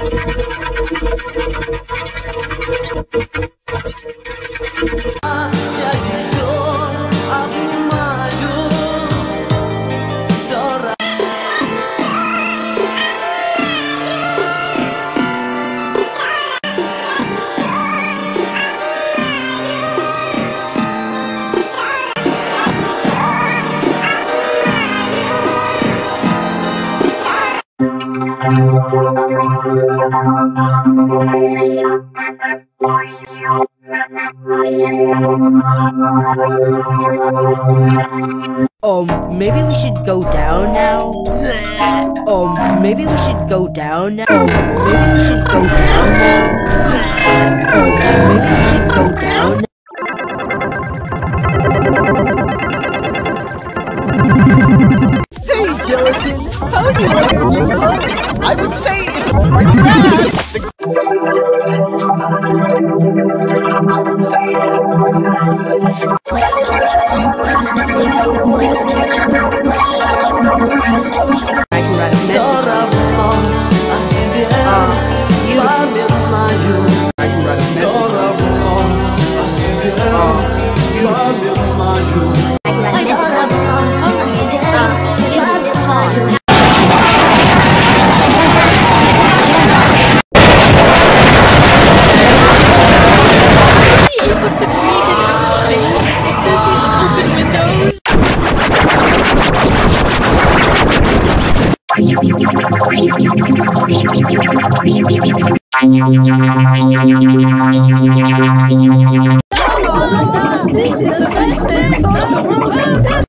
Maybe we should go down now? Maybe we should go down now? Maybe we should go down now? Maybe we should go down now? Hey, Gelatin! How do you like your new hug? I would say it's pretty rad! I can write a message. I can write a This is the best dance song the world has ever.